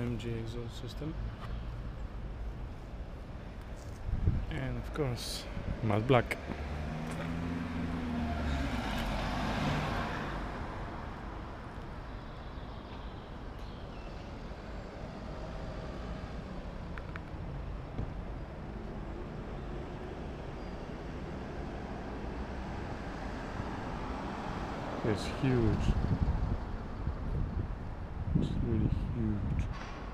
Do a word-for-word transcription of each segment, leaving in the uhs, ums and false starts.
M G exhaust system, and of course matte black. It's huge. It's really huge.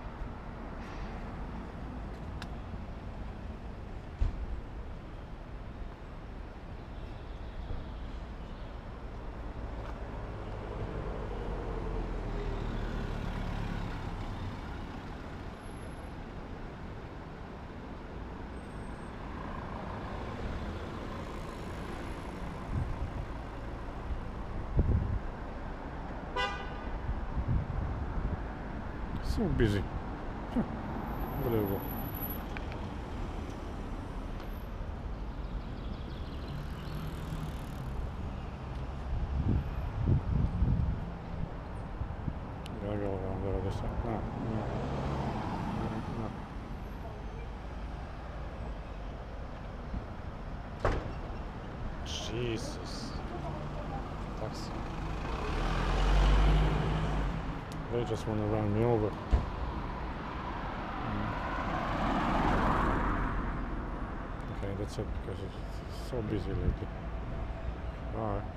So busy. Huh. Unbelievable. Gotta go around the other side. No, no, no, no. Jesus. Taxi. They just want to run me over. Mm. Okay, that's it because it's so busy lately. Alright.